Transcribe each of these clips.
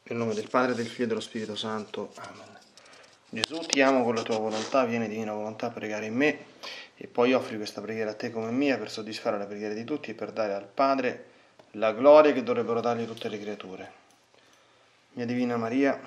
Nel nome del Padre, del Figlio e dello Spirito Santo. Amen. Gesù, ti amo con la tua volontà, vieni divina volontà a pregare in me e poi offri questa preghiera a te come mia per soddisfare la preghiera di tutti e per dare al Padre la gloria che dovrebbero dargli tutte le creature. Mia Divina Maria,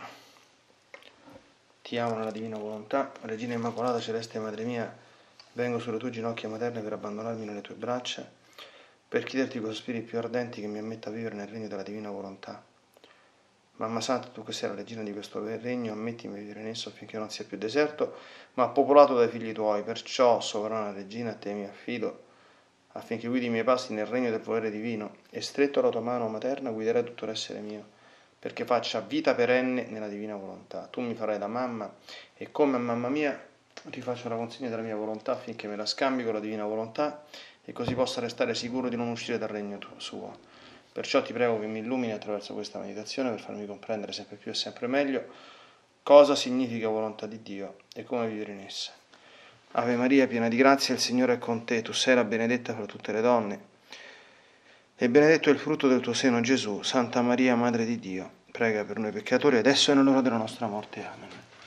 ti amo nella divina volontà, Regina Immacolata, Celeste Madre mia, vengo sulle tue ginocchia materne per abbandonarmi nelle tue braccia, per chiederti con spiriti più ardenti che mi ammetta a vivere nel regno della divina volontà. Mamma Santa, tu che sei la regina di questo regno, ammettimi a vivere in esso affinché non sia più deserto, ma popolato dai figli tuoi. Perciò, sovrana regina, a te mi affido, affinché guidi i miei passi nel regno del volere divino, e stretto alla tua mano materna guiderai tutto l'essere mio, perché faccia vita perenne nella divina volontà. Tu mi farai da mamma, e come a mamma mia ti faccio la consegna della mia volontà, affinché me la scambi con la divina volontà, e così possa restare sicuro di non uscire dal regno suo. Perciò ti prego che mi illumini attraverso questa meditazione per farmi comprendere sempre più e sempre meglio cosa significa volontà di Dio e come vivere in essa. Ave Maria, piena di grazia, il Signore è con te. Tu sei la benedetta fra tutte le donne e benedetto è il frutto del tuo seno, Gesù. Santa Maria, Madre di Dio, prega per noi peccatori adesso e nell'ora della nostra morte. Amen.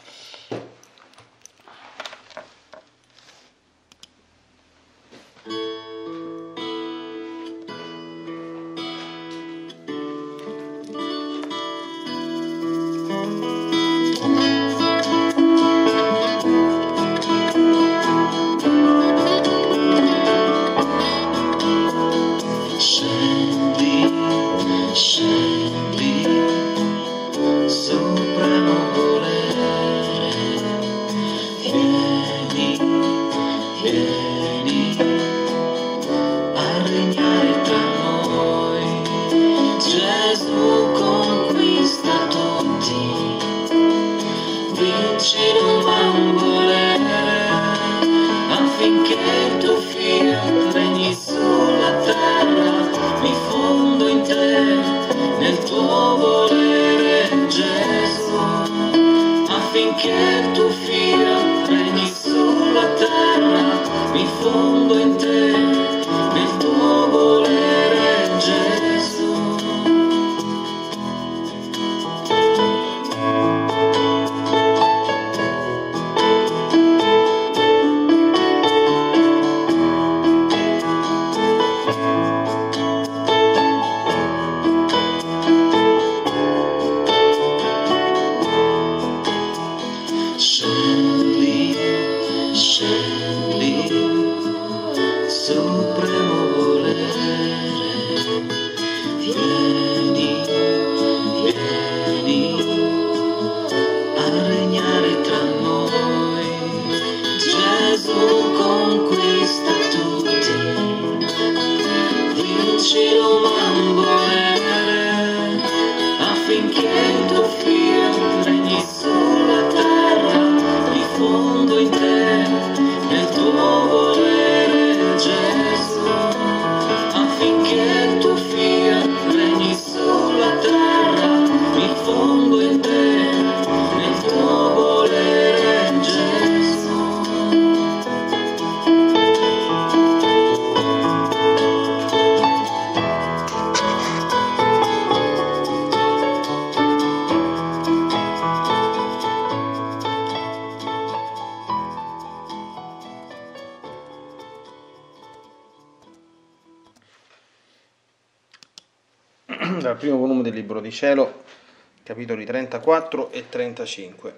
Dal primo volume del Libro di Cielo, capitoli 34 e 35.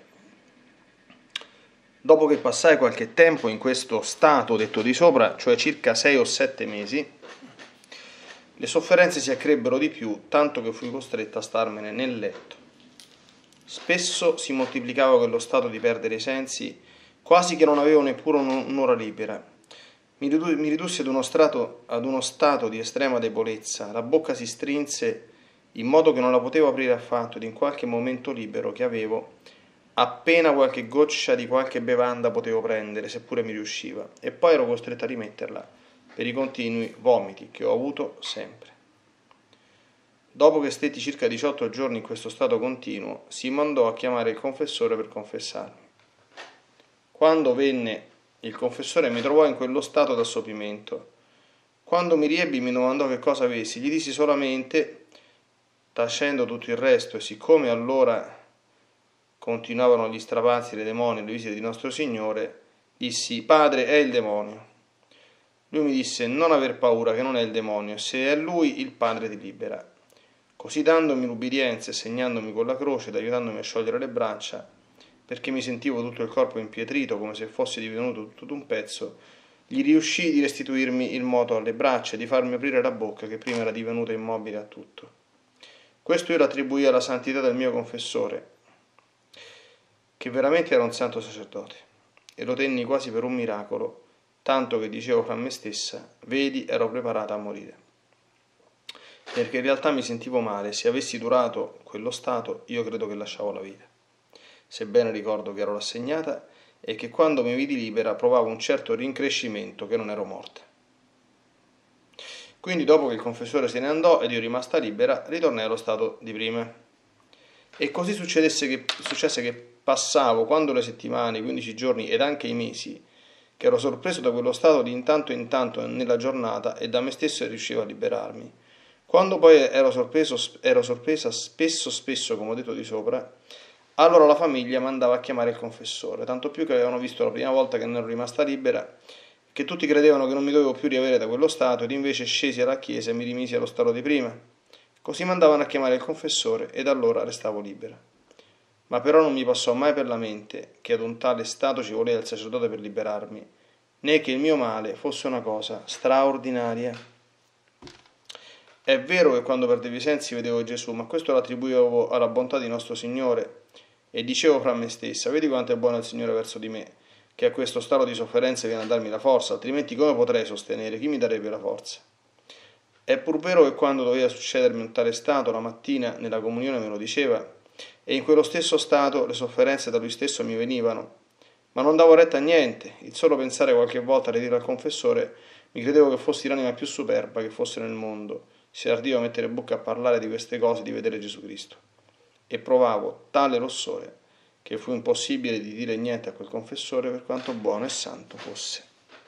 Dopo che passai qualche tempo in questo stato detto di sopra, cioè circa 6 o 7 mesi, le sofferenze si accrebbero di più, tanto che fui costretta a starmene nel letto. Spesso si moltiplicava quello stato di perdere i sensi, quasi che non avevo neppure un'ora libera. Mi ridussi ad uno stato di estrema debolezza, la bocca si strinse in modo che non la potevo aprire affatto ed in qualche momento libero che avevo, appena qualche goccia di qualche bevanda potevo prendere, seppure mi riusciva, e poi ero costretto a rimetterla per i continui vomiti che ho avuto sempre. Dopo che stetti circa 18 giorni in questo stato continuo, si mandò a chiamare il confessore per confessarmi. Quando venne il confessore mi trovò in quello stato d'assopimento. Quando mi riebbi mi domandò che cosa avessi, gli dissi solamente tacendo tutto il resto, e siccome allora continuavano gli strapazzi, le demoni e le visite di nostro Signore, dissi: Padre, è il demonio. Lui mi disse: non aver paura, che non è il demonio, se è lui il Padre ti libera. Così, dandomi l'ubbidienza e segnandomi con la croce ed aiutandomi a sciogliere le braccia, perché mi sentivo tutto il corpo impietrito come se fosse divenuto tutto un pezzo, gli riuscì di restituirmi il moto alle braccia e di farmi aprire la bocca che prima era divenuta immobile a tutto. Questo io l'attribuì alla santità del mio confessore, che veramente era un santo sacerdote, e lo tenni quasi per un miracolo, tanto che dicevo fra me stessa: vedi, ero preparata a morire. Perché in realtà mi sentivo male, se avessi durato quello stato io credo che lasciavo la vita. Sebbene ricordo che ero rassegnata e che quando mi vidi libera provavo un certo rincrescimento che non ero morta. Quindi dopo che il confessore se ne andò ed io rimasta libera, ritornai allo stato di prima. E così successe che passavo, quando le settimane, i 15 giorni ed anche i mesi, che ero sorpreso da quello stato di intanto in tanto nella giornata e da me stesso riuscivo a liberarmi. Quando poi ero sorpresa spesso, come ho detto di sopra, allora la famiglia mandava a chiamare il confessore, tanto più che avevano visto la prima volta che ne ero rimasta libera, che tutti credevano che non mi dovevo più riavere da quello stato, ed invece scesi alla chiesa e mi rimisi allo stato di prima. Così mandavano a chiamare il confessore ed allora restavo libera. Ma però non mi passò mai per la mente che ad un tale stato ci voleva il sacerdote per liberarmi, né che il mio male fosse una cosa straordinaria. È vero che quando perdevo i sensi vedevo Gesù, ma questo lo attribuivo alla bontà di nostro Signore, e dicevo fra me stessa: vedi quanto è buono il Signore verso di me, che a questo stato di sofferenza viene a darmi la forza, altrimenti come potrei sostenere? Chi mi darebbe la forza? È pur vero che quando doveva succedermi un tale stato, la mattina nella comunione me lo diceva, e in quello stesso stato le sofferenze da lui stesso mi venivano, ma non davo retta a niente. Il solo pensare qualche volta a ridire al confessore, mi credevo che fossi l'anima più superba che fosse nel mondo, se ardivo a mettere bocca a parlare di queste cose, di vedere Gesù Cristo. E provavo tale rossore che fu impossibile di dire niente a quel confessore, per quanto buono e santo fosse.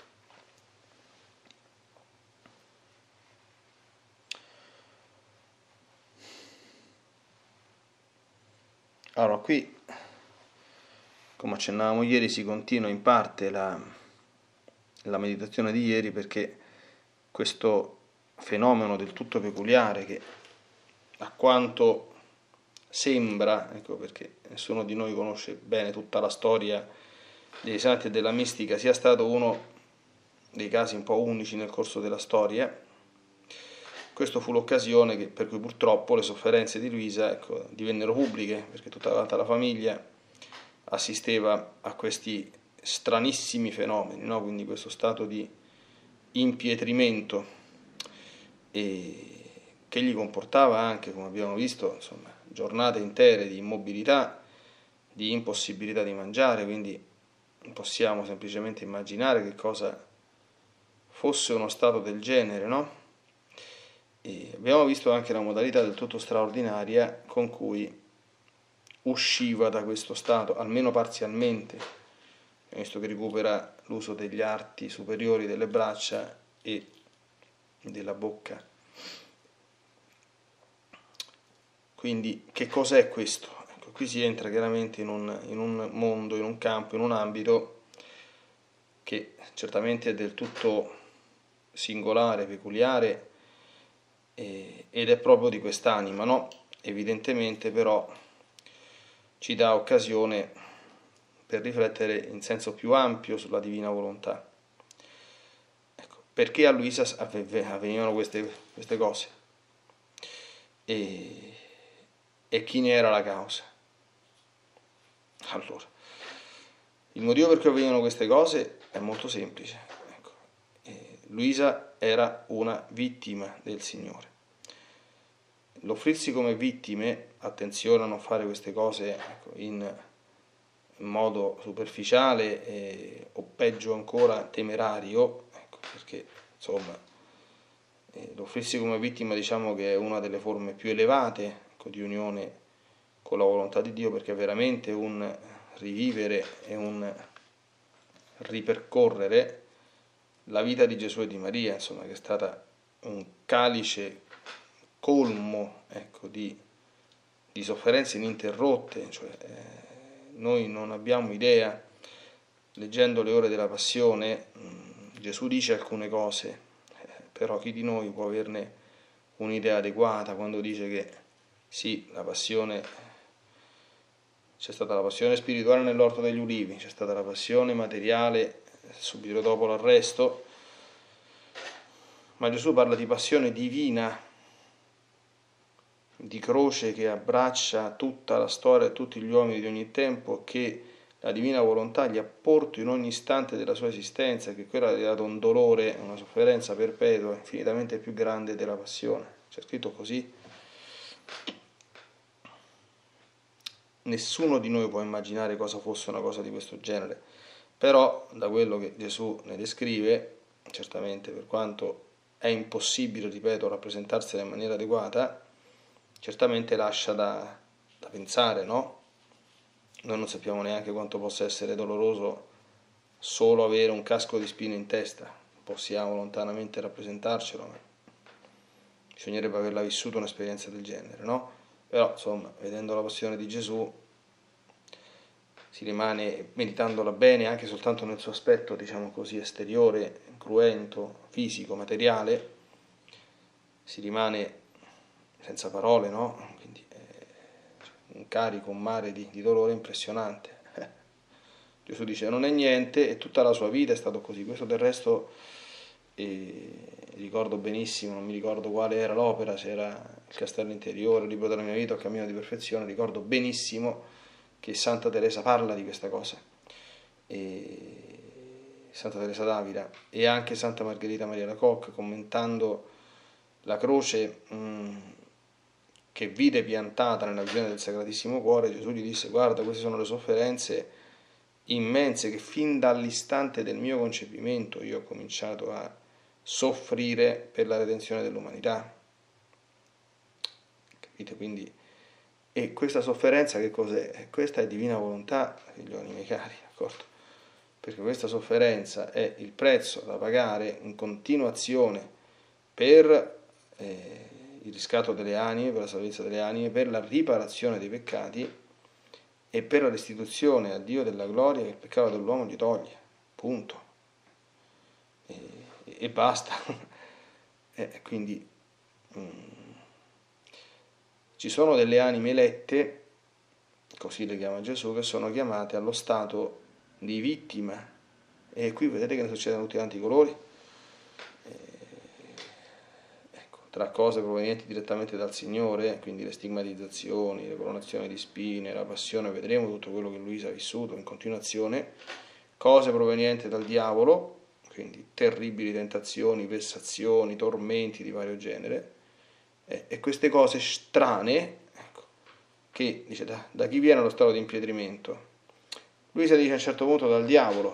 Allora, qui, come accennavamo ieri, si continua in parte la meditazione di ieri, perché questo fenomeno del tutto peculiare, che a quanto sembra, ecco, perché nessuno di noi conosce bene tutta la storia dei santi e della mistica, sia stato uno dei casi un po' unici nel corso della storia. Questo fu l'occasione per cui purtroppo le sofferenze di Luisa, ecco, divennero pubbliche, perché tutta la famiglia assisteva a questi stranissimi fenomeni, no? Quindi questo stato di impietrimento, che gli comportava anche, come abbiamo visto, insomma, giornate intere di immobilità, di impossibilità di mangiare. Quindi possiamo semplicemente immaginare che cosa fosse uno stato del genere, no? E abbiamo visto anche la modalità del tutto straordinaria con cui usciva da questo stato, almeno parzialmente. Abbiamo visto che recupera l'uso degli arti superiori delle braccia e della bocca. Quindi che cos'è questo? Ecco, qui si entra chiaramente in un mondo, in un campo, in un ambito che certamente è del tutto singolare, peculiare, ed è proprio di quest'anima, no? Evidentemente però ci dà occasione per riflettere in senso più ampio sulla divina volontà. Ecco, perché a Luisa avvenivano queste cose? E chi ne era la causa? Allora, il motivo per cui avvenivano queste cose è molto semplice. Ecco, Luisa era una vittima del Signore. L'offrirsi come vittime, attenzione a non fare queste cose, ecco, in modo superficiale, o peggio ancora temerario, ecco, perché insomma l'offrirsi come vittima, diciamo che è una delle forme più elevate, ecco, di unione con la volontà di Dio, perché è veramente un rivivere e un ripercorrere la vita di Gesù e di Maria, insomma, che è stata un calice colmo, ecco, di sofferenze ininterrotte, cioè noi non abbiamo idea. Leggendo le ore della passione, Gesù dice alcune cose, però chi di noi può averne un'idea adeguata quando dice che sì, la passione, c'è stata la passione spirituale nell'orto degli ulivi, c'è stata la passione materiale subito dopo l'arresto, ma Gesù parla di passione divina, di croce che abbraccia tutta la storia e tutti gli uomini di ogni tempo, che la divina volontà gli ha portato in ogni istante della sua esistenza, che quella gli ha dato un dolore, una sofferenza perpetua, infinitamente più grande della passione. C'è scritto così. Nessuno di noi può immaginare cosa fosse una cosa di questo genere, però da quello che Gesù ne descrive, certamente per quanto è impossibile, ripeto, rappresentarsela in maniera adeguata, certamente lascia da pensare, no? Noi non sappiamo neanche quanto possa essere doloroso solo avere un casco di spine in testa, possiamo lontanamente rappresentarcelo, ma bisognerebbe averla vissuta un'esperienza del genere, no? Però, insomma, vedendo la passione di Gesù, si rimane, meditandola bene, anche soltanto nel suo aspetto, diciamo così, esteriore, cruento, fisico, materiale, si rimane senza parole, no? Quindi un carico, un mare di dolore impressionante. Gesù dice non è niente e tutta la sua vita è stato così. Questo del resto ricordo benissimo, non mi ricordo quale era l'opera, se era Il Castello Interiore, il libro della mia vita o Cammino di Perfezione, ricordo benissimo che Santa Teresa parla di questa cosa, Santa Teresa d'Avila e anche Santa Margherita Maria Alacoque, commentando la croce che vide piantata nella visione del Sacratissimo Cuore. Gesù gli disse: guarda, queste sono le sofferenze immense che fin dall'istante del mio concepimento io ho cominciato a soffrire per la redenzione dell'umanità. Capite? Quindi, e questa sofferenza che cos'è? Questa è divina volontà, figlioli miei cari, d'accordo? Perché questa sofferenza è il prezzo da pagare in continuazione per il riscatto delle anime, per la salvezza delle anime, per la riparazione dei peccati e per la restituzione a Dio della gloria che il peccato dell'uomo gli toglie, punto. E basta. Quindi ci sono delle anime elette, così le chiama Gesù, che sono chiamate allo stato di vittima, e qui vedete che ne succedono tutti quanti i colori. Tra cose provenienti direttamente dal Signore, quindi le stigmatizzazioni, le coronazioni di spine, la passione, vedremo tutto quello che Luisa ha vissuto in continuazione, cose provenienti dal diavolo, quindi terribili tentazioni, vessazioni, tormenti di vario genere, e queste cose strane, ecco, che dice da chi viene lo stato di impietrimento? Luisa dice a un certo punto dal diavolo,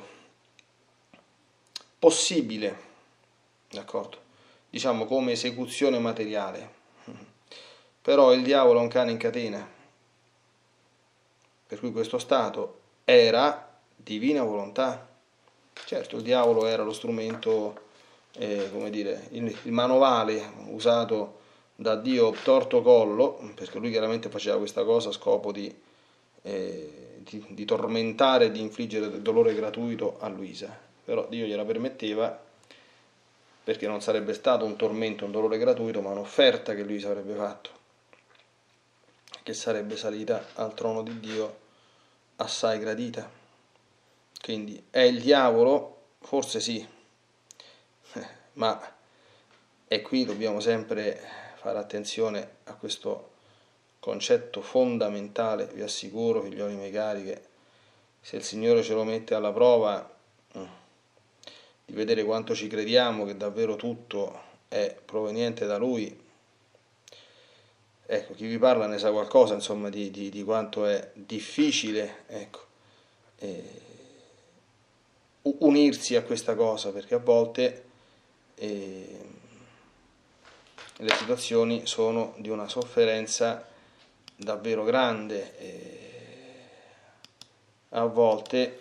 possibile, d'accordo? Diciamo come esecuzione materiale, però il diavolo è un cane in catena, per cui questo stato era divina volontà. Certo, il diavolo era lo strumento, come dire, il manovale usato da Dio torto collo, perché lui chiaramente faceva questa cosa a scopo di tormentare e di infliggere del dolore gratuito a Luisa, però Dio gliela permetteva, perché non sarebbe stato un tormento, un dolore gratuito, ma un'offerta che Luisa avrebbe fatto, che sarebbe salita al trono di Dio assai gradita. Quindi è il diavolo? Forse sì, ma e qui dobbiamo sempre fare attenzione a questo concetto fondamentale. Vi assicuro, figlioli miei cari, che se il Signore ce lo mette alla prova, di vedere quanto ci crediamo che davvero tutto è proveniente da Lui, ecco, chi vi parla ne sa qualcosa, insomma, di quanto è difficile, ecco, unirsi a questa cosa, perché a volte le situazioni sono di una sofferenza davvero grande, a volte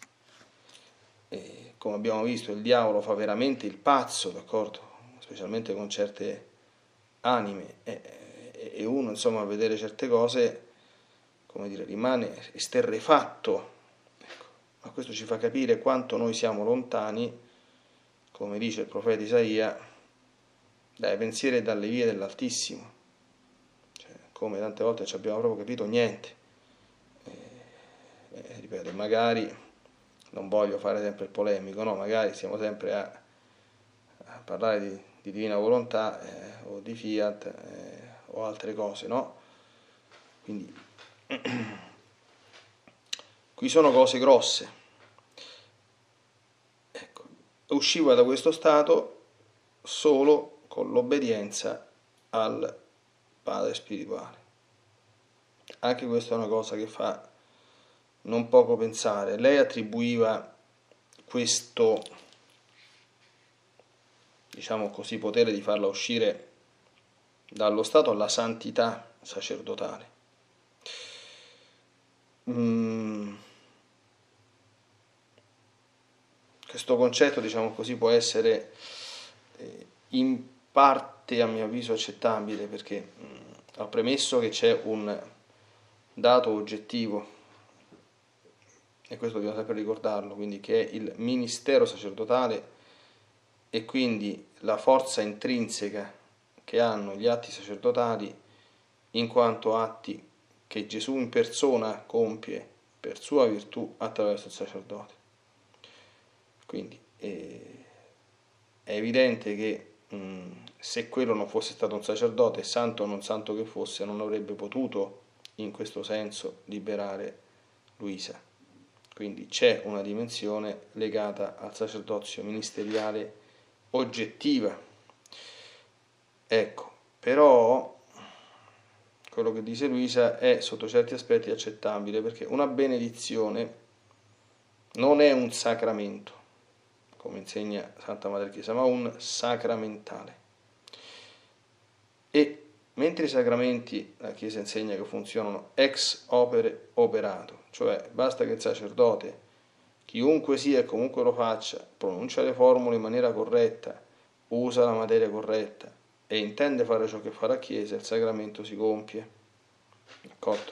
come abbiamo visto il diavolo fa veramente il pazzo, d'accordo? Specialmente con certe anime, e uno, insomma, a vedere certe cose, come dire, rimane esterrefatto. Ecco. Ma questo ci fa capire quanto noi siamo lontani, come dice il profeta Isaia, dai pensieri e dalle vie dell'Altissimo. Cioè, come tante volte ci abbiamo proprio capito niente. Ripeto, magari non voglio fare sempre il polemico, no? Magari stiamo sempre a parlare di divina volontà o di fiat o altre cose, no? Quindi qui sono cose grosse. Ecco, usciva da questo stato solo con l'obbedienza al Padre spirituale. Anche questa è una cosa che fa non poco pensare. Lei attribuiva questo, diciamo così, potere di farla uscire dallo stato alla santità sacerdotale. Questo concetto, diciamo così, può essere in parte, a mio avviso, accettabile, perché ho premesso che c'è un dato oggettivo, e questo bisogna sempre ricordarlo, quindi che è il ministero sacerdotale e quindi la forza intrinseca che hanno gli atti sacerdotali in quanto atti che Gesù in persona compie per sua virtù attraverso il sacerdote. Quindi è evidente che se quello non fosse stato un sacerdote, santo o non santo che fosse, non avrebbe potuto in questo senso liberare Luisa. Quindi c'è una dimensione legata al sacerdozio ministeriale oggettiva. Ecco, però quello che dice Luisa è sotto certi aspetti accettabile, perché una benedizione non è un sacramento, come insegna Santa Madre Chiesa, ma un sacramentale. E mentre i sacramenti, la Chiesa insegna che funzionano ex opere operato, cioè basta che il sacerdote, chiunque sia e comunque lo faccia, pronuncia le formule in maniera corretta, usa la materia corretta e intende fare ciò che fa la Chiesa, il sacramento si compie. D'accordo?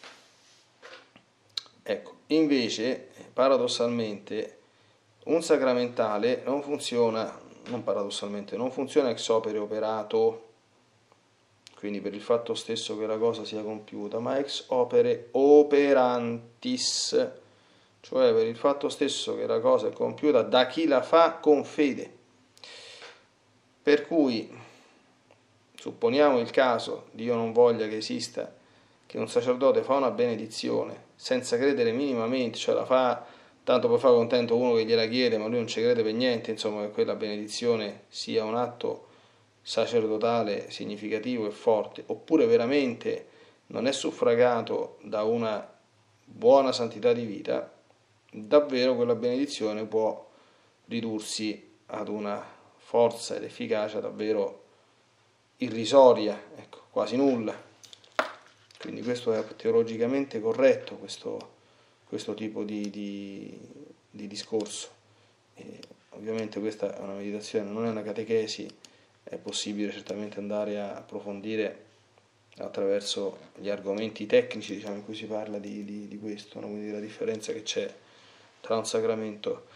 Ecco, invece, paradossalmente, un sacramentale non funziona, non paradossalmente, non funziona ex opere operato, quindi per il fatto stesso che la cosa sia compiuta, ma ex opere operantis, cioè per il fatto stesso che la cosa è compiuta da chi la fa con fede. Per cui, supponiamo il caso, Dio non voglia che esista, che un sacerdote fa una benedizione senza credere minimamente, cioè la fa tanto per fare contento uno che gliela chiede, ma lui non ci crede per niente, insomma, che quella benedizione sia un atto sacerdotale significativo e forte, oppure veramente non è suffragato da una buona santità di vita, davvero quella benedizione può ridursi ad una forza ed efficacia davvero irrisoria, ecco, quasi nulla. Quindi questo è teologicamente corretto, questo tipo di discorso. E ovviamente questa è una meditazione, non è una catechesi, è possibile certamente andare a approfondire attraverso gli argomenti tecnici, diciamo, in cui si parla di questo, no? Quindi la differenza che c'è tra un sacramento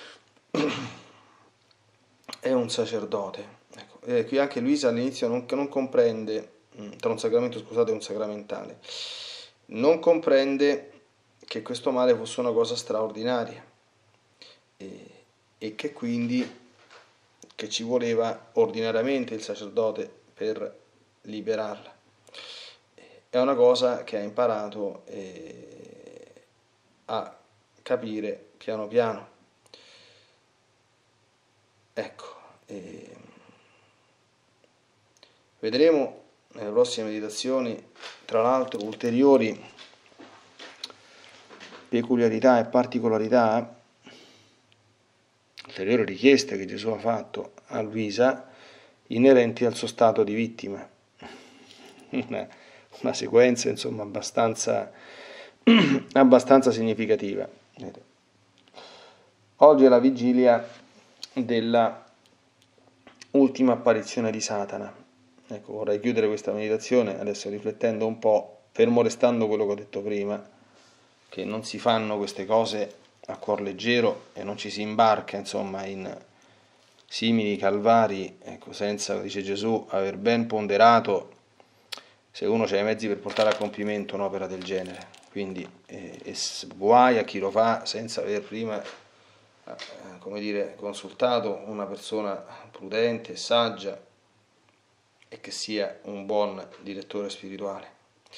e un sacerdote. Ecco. Qui anche Luisa all'inizio non comprende, tra un sacramento, scusate, e un sacramentale, non comprende che questo male fosse una cosa straordinaria e che quindi che ci voleva ordinariamente il sacerdote per liberarla. È una cosa che ha imparato a capire piano piano. Ecco, vedremo nelle prossime meditazioni, tra l'altro, ulteriori peculiarità e particolarità, ulteriori richieste che Gesù ha fatto a Luisa inerenti al suo stato di vittima. Una sequenza, insomma, abbastanza significativa. Oggi è la vigilia della ultima apparizione di Satana. ecco, vorrei chiudere questa meditazione adesso riflettendo un po', fermo restando quello che ho detto prima, che non si fanno queste cose a cuor leggero e non ci si imbarca, insomma, in simili calvari, ecco, senza, dice Gesù, aver ben ponderato se uno ha i mezzi per portare a compimento un'opera del genere. Quindi guai a chi lo fa senza aver prima, come dire, consultato una persona prudente e saggia e che sia un buon direttore spirituale.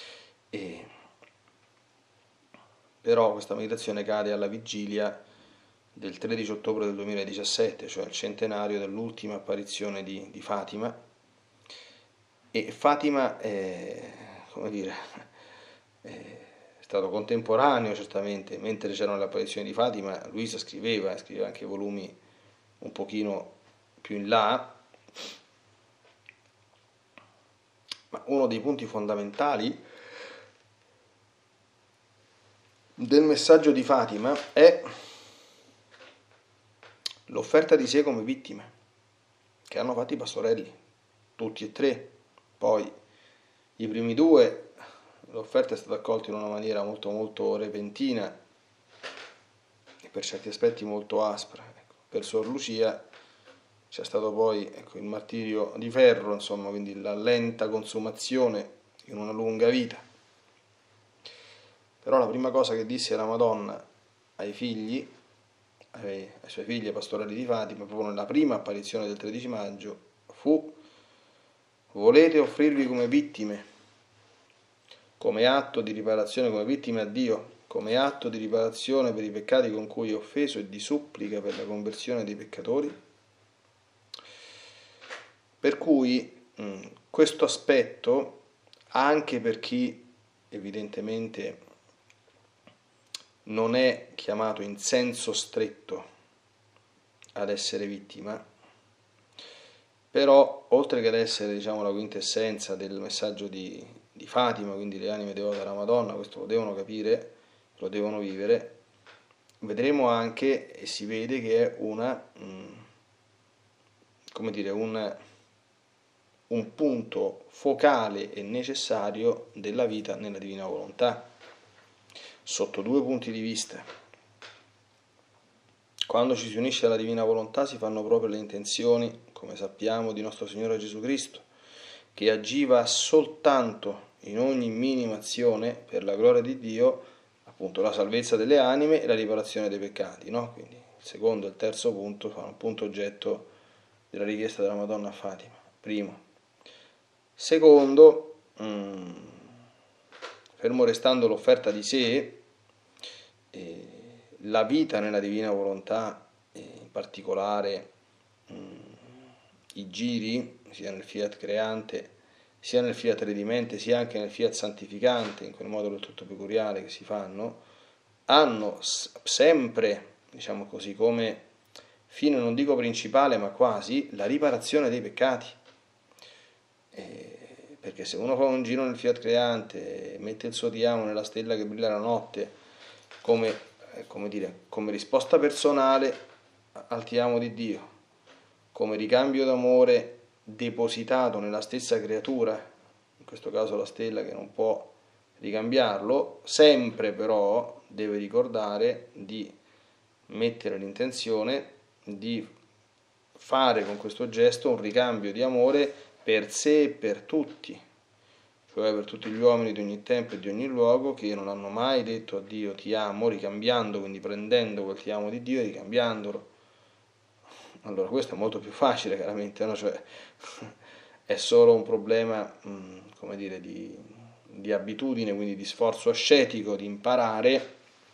Però questa meditazione cade alla vigilia del 13 ottobre del 2017, cioè il centenario dell'ultima apparizione di Fatima. E Fatima come dire, è stato contemporaneo certamente, mentre c'erano le apparizioni di Fatima, Luisa scriveva anche volumi un pochino più in là, ma uno dei punti fondamentali del messaggio di Fatima è l'offerta di sé come vittime che hanno fatto i pastorelli, tutti e tre. Poi i primi due l'offerta è stata accolta in una maniera molto molto repentina e per certi aspetti molto aspra. Ecco, per Sor Lucia c'è stato poi, ecco, il martirio di ferro, insomma, quindi la lenta consumazione in una lunga vita. Però la prima cosa che disse la Madonna ai figli, ai suoi figli, ai pastorelli di Fatima, proprio nella prima apparizione del 13 maggio, fu: volete offrirvi come vittime, come atto di riparazione, come vittime a Dio, come atto di riparazione per i peccati con cui è offeso e di supplica per la conversione dei peccatori? Per cui questo aspetto, anche per chi evidentemente non è chiamato in senso stretto ad essere vittima, però oltre che ad essere, diciamo, la quintessenza del messaggio di Fatima, quindi le anime devote alla Madonna, questo lo devono capire, lo devono vivere, vedremo anche e si vede che è come dire, un punto focale e necessario della vita nella divina volontà, sotto due punti di vista. Quando ci si unisce alla divina volontà si fanno proprio le intenzioni, come sappiamo, di nostro Signore Gesù Cristo, che agiva soltanto in ogni minima azione per la gloria di Dio, appunto la salvezza delle anime e la riparazione dei peccati, no? Quindi il secondo e il terzo punto sono appunto oggetto della richiesta della Madonna a Fatima. Primo. Secondo, fermo restando l'offerta di sé, la vita nella divina volontà, in particolare i giri, sia nel fiat creante, sia nel fiat redimente, sia anche nel fiat santificante, in quel modo del tutto peculiare che si fanno, hanno sempre, diciamo così, come fine non dico principale, ma quasi, la riparazione dei peccati. Perché se uno fa un giro nel fiat creante, mette il suo ti amo nella stella che brilla la notte, come risposta personale al ti amo di Dio, come ricambio d'amore depositato nella stessa creatura, in questo caso la stella che non può ricambiarlo, sempre però deve ricordare di mettere l'intenzione di fare con questo gesto un ricambio di amore per sé e per tutti, cioè per tutti gli uomini di ogni tempo e di ogni luogo che non hanno mai detto a Dio ti amo, ricambiando, quindi prendendo quel ti amo di Dio e ricambiandolo. Allora questo è molto più facile chiaramente, no? Cioè, è solo un problema, come dire, di abitudine, quindi di sforzo ascetico, di imparare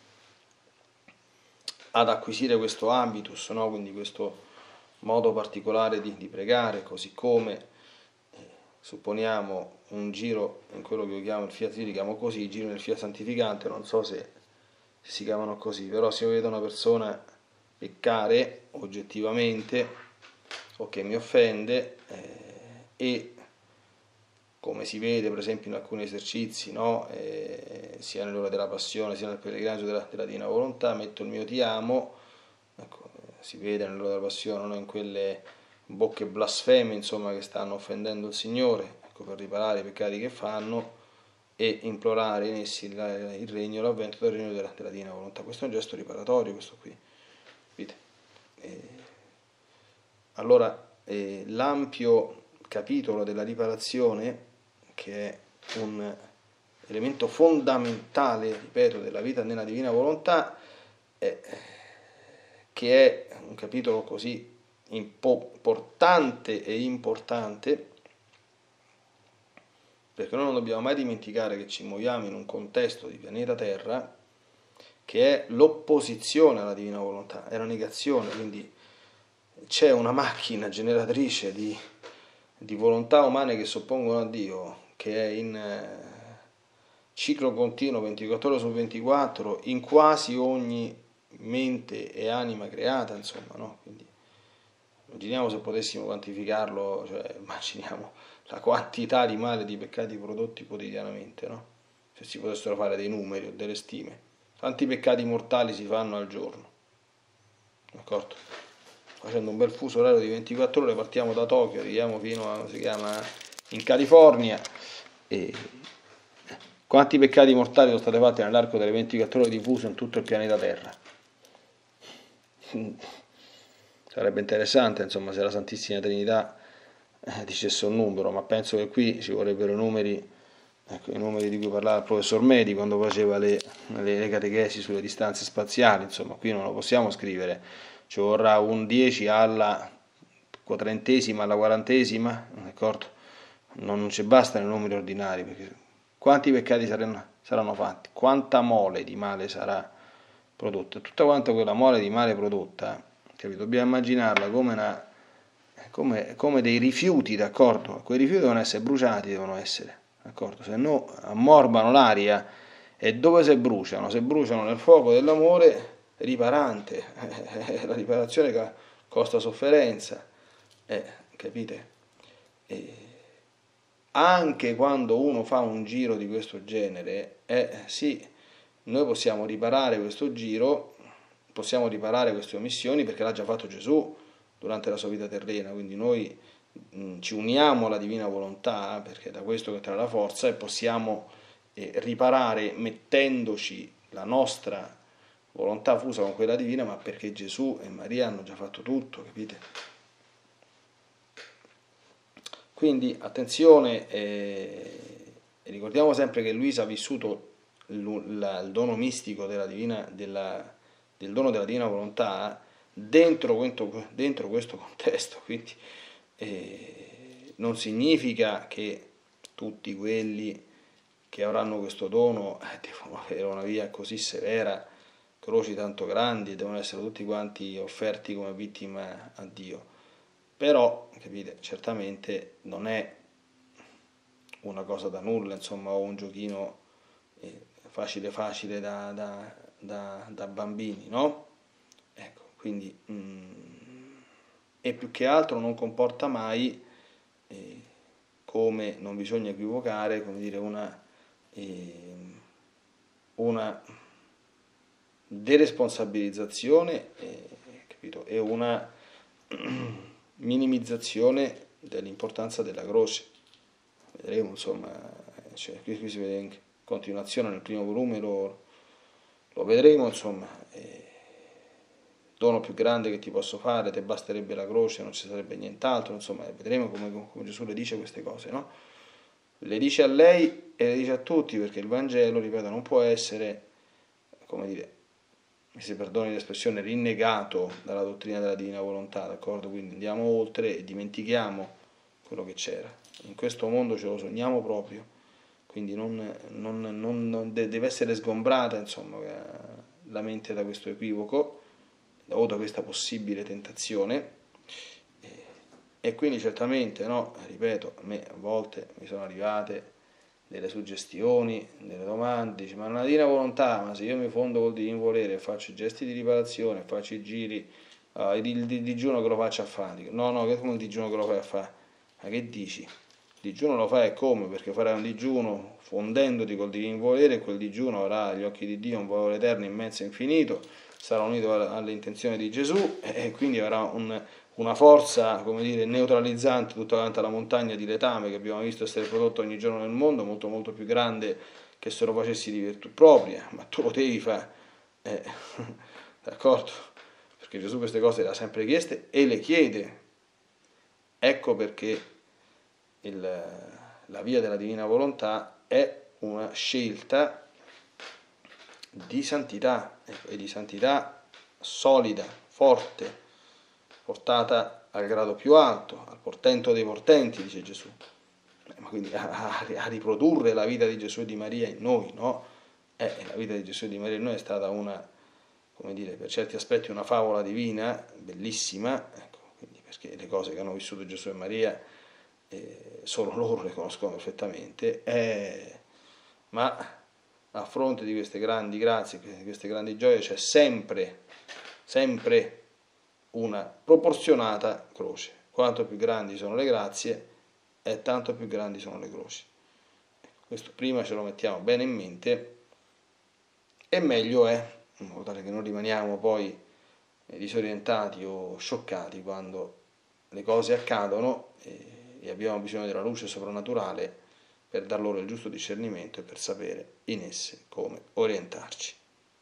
ad acquisire questo habitus, no? Quindi questo modo particolare di pregare, così come supponiamo un giro in quello che io chiamo il fiat, io li chiamo così, il giro nel fiat santificante, non so se si chiamano così, però se io vedo una persona peccare oggettivamente o che mi offende e come si vede per esempio in alcuni esercizi, no? Sia nell'ora della passione sia nel pellegrinaggio della divina volontà, metto il mio ti amo, ecco, si vede nell'ora della passione, no? In quelle bocche blasfeme, insomma, che stanno offendendo il Signore, ecco, per riparare i peccati che fanno e implorare in essi il regno, l'avvento del regno della divina volontà. Questo è un gesto riparatorio, questo qui, capite? Allora, l'ampio capitolo della riparazione, che è un elemento fondamentale, ripeto, della vita nella divina volontà, che è un capitolo così importante e importante, perché noi non dobbiamo mai dimenticare che ci muoviamo in un contesto di pianeta Terra che è l'opposizione alla divina volontà, è la negazione, quindi c'è una macchina generatrice di volontà umane che soppongono a Dio, che è in ciclo continuo 24 ore su 24 in quasi ogni mente e anima creata, insomma, no? Quindi immaginiamo se potessimo quantificarlo, cioè immaginiamo la quantità di male e di peccati prodotti quotidianamente, no? Se si potessero fare dei numeri o delle stime, quanti peccati mortali si fanno al giorno, d'accordo? Facendo un bel fuso orario di 24 ore partiamo da Tokyo, arriviamo fino a, si chiama, in California, e quanti peccati mortali sono stati fatti nell'arco delle 24 ore di fuso in tutto il pianeta Terra? Sarebbe interessante, insomma, se la Santissima Trinità dicesse un numero, ma penso che qui ci vorrebbero numeri, ecco, i numeri di cui parlava il professor Medi quando faceva le catechesi sulle distanze spaziali, insomma, qui non lo possiamo scrivere, ci vorrà un 10 alla quadrantesima, alla quarantesima, d'accordo? Non ci bastano i numeri ordinari, perché quanti peccati saranno fatti, quanta mole di male sarà prodotta, tutta quanta quella mole di male prodotta, capito? Dobbiamo immaginarla come dei rifiuti, d'accordo? Quei rifiuti devono essere bruciati, devono essere, d'accordo? Se no ammorbano l'aria, e dove si bruciano? Se bruciano nel fuoco dell'amore riparante, la riparazione costa sofferenza, capite? Anche quando uno fa un giro di questo genere, sì, noi possiamo riparare questo giro, possiamo riparare queste omissioni perché l'ha già fatto Gesù durante la sua vita terrena, quindi noi ci uniamo alla divina volontà, perché è da questo che trae la forza, e possiamo riparare mettendoci la nostra volontà fusa con quella divina, ma perché Gesù e Maria hanno già fatto tutto, capite? Quindi attenzione, ricordiamo sempre che Luisa ha vissuto il dono mistico del dono della divina volontà dentro questo contesto, quindi non significa che tutti quelli che avranno questo dono devono avere una via così severa, croci tanto grandi, devono essere tutti quanti offerti come vittime a Dio. Però, capite, certamente non è una cosa da nulla, insomma, o un giochino facile facile da bambini, no? Ecco, quindi e più che altro non comporta mai, come non bisogna equivocare, come dire, una deresponsabilizzazione, capito? E una minimizzazione dell'importanza della croce. Vedremo, insomma, cioè, qui si vede in continuazione nel primo volume, lo vedremo, insomma, dono più grande che ti posso fare, te basterebbe la croce, non ci sarebbe nient'altro, insomma, vedremo come Gesù le dice queste cose, no? Le dice a lei e le dice a tutti, perché il Vangelo, ripeto, non può essere, come dire, mi si perdoni l'espressione, rinnegato dalla dottrina della divina volontà, d'accordo? Quindi andiamo oltre e dimentichiamo quello che c'era. In questo mondo ce lo sogniamo proprio, quindi deve essere sgombrata, insomma, la mente da questo equivoco o da questa possibile tentazione, e quindi certamente, no, ripeto, a me a volte mi sono arrivate delle suggestioni, delle domande, dice, ma nella divina volontà, ma se io mi fondo col divino volere, faccio i gesti di riparazione, faccio i giri, il digiuno che lo faccio a fare? Dico, no, che come il digiuno che lo fai a fare? Ma che dici? Il digiuno lo fai come? Perché farai un digiuno fondendoti col divino volere, e quel digiuno avrà agli occhi di Dio un valore eterno, immenso e infinito, sarà unito alle intenzioni di Gesù, e quindi avrà una forza, come dire, neutralizzante tutta quanta la montagna di letame che abbiamo visto essere prodotta ogni giorno nel mondo, molto molto più grande che se lo facessi di virtù propria, ma tu lo devi fare, d'accordo? Perché Gesù queste cose le ha sempre chieste e le chiede. Ecco perché la via della divina volontà è una scelta di santità, e di santità solida, forte, portata al grado più alto, al portento dei portenti, dice Gesù. Ma quindi a riprodurre la vita di Gesù e di Maria in noi, no? La vita di Gesù e di Maria in noi è stata una, come dire, per certi aspetti una favola divina, bellissima, ecco, quindi perché le cose che hanno vissuto Gesù e Maria solo loro le conoscono perfettamente, ma a fronte di queste grandi grazie, di queste grandi gioie, c'è sempre, sempre una proporzionata croce. Quanto più grandi sono le grazie, tanto più grandi sono le croci. Questo prima ce lo mettiamo bene in mente e meglio è, in modo tale che non rimaniamo poi disorientati o scioccati quando le cose accadono e abbiamo bisogno della luce soprannaturale per dar loro il giusto discernimento e per sapere in esse come orientarci.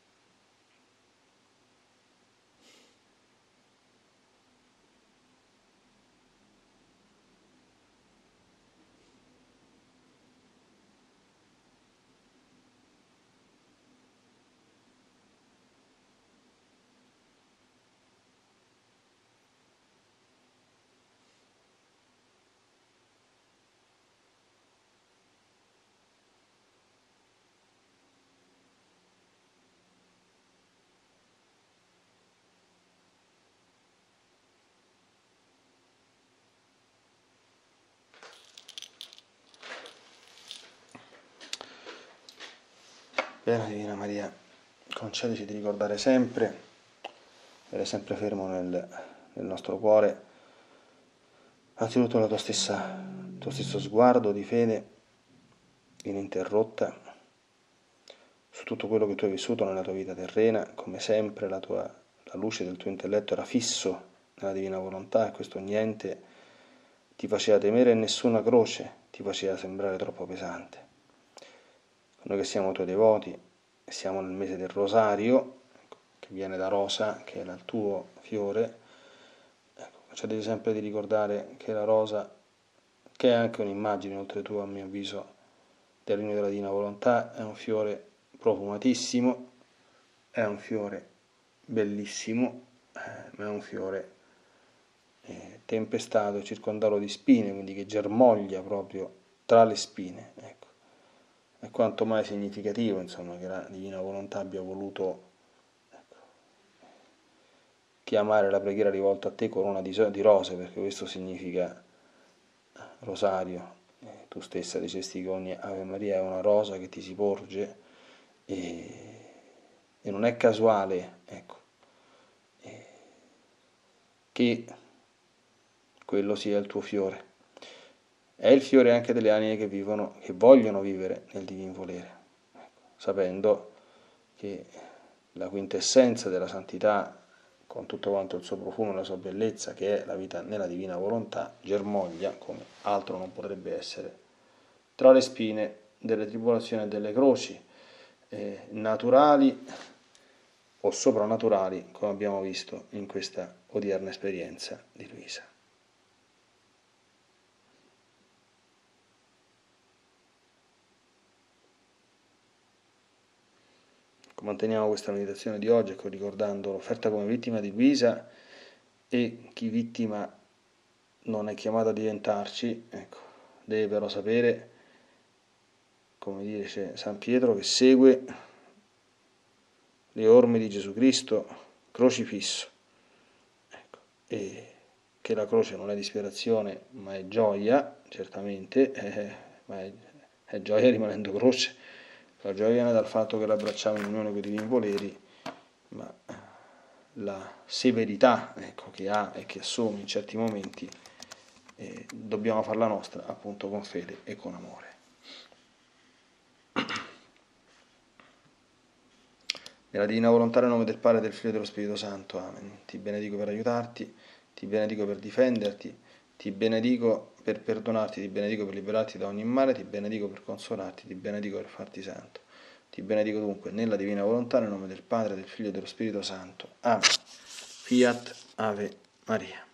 Bene, Divina Maria, concedici di ricordare sempre, avere sempre fermo nel nostro cuore, anzitutto il tuo stesso sguardo di fede ininterrotta su tutto quello che tu hai vissuto nella tua vita terrena. Come sempre la luce del tuo intelletto era fisso nella divina volontà e questo niente ti faceva temere e nessuna croce ti faceva sembrare troppo pesante. Noi che siamo tuoi devoti, siamo nel mese del rosario, che viene da rosa, che era il tuo fiore, concedete sempre di ricordare che la rosa, che è anche un'immagine, oltretutto a mio avviso, del regno della divina volontà, è un fiore profumatissimo, è un fiore bellissimo, ma è un fiore tempestato e circondato di spine, quindi che germoglia proprio tra le spine, ecco. È quanto mai significativo, insomma, che la divina volontà abbia voluto, ecco, chiamare la preghiera rivolta a te corona di rose, perché questo significa rosario. Tu stessa dicesti che ogni Ave Maria è una rosa che ti si porge e non è casuale, ecco, che quello sia il tuo fiore. È il fiore anche delle anime che vivono, che vogliono vivere nel divin volere, ecco, sapendo che la quintessenza della santità, con tutto quanto il suo profumo e la sua bellezza, che è la vita nella divina volontà, germoglia, come altro non potrebbe essere, tra le spine delle tribolazioni e delle croci, naturali o soprannaturali, come abbiamo visto in questa odierna esperienza di Luisa. Manteniamo questa meditazione di oggi, ecco, ricordando l'offerta come vittima di Luisa e chi vittima non è chiamato a diventarci, ecco, deve però sapere, come dice San Pietro, che segue le orme di Gesù Cristo crocifisso, ecco, e che la croce non è disperazione ma è gioia, certamente, ma è gioia rimanendo croce. La gioia viene dal fatto che l'abbracciamo in unione con i divini voleri, ma la severità, ecco, che ha e che assume in certi momenti, dobbiamo farla nostra appunto con fede e con amore. Nella divina volontà, nel nome del Padre, del Figlio e dello Spirito Santo. Amen. Ti benedico per aiutarti, ti benedico per difenderti, ti benedico per perdonarti, ti benedico per liberarti da ogni male, ti benedico per consolarti, ti benedico per farti santo. Ti benedico dunque nella divina volontà, nel nome del Padre, del Figlio e dello Spirito Santo. Amen. Fiat Ave Maria.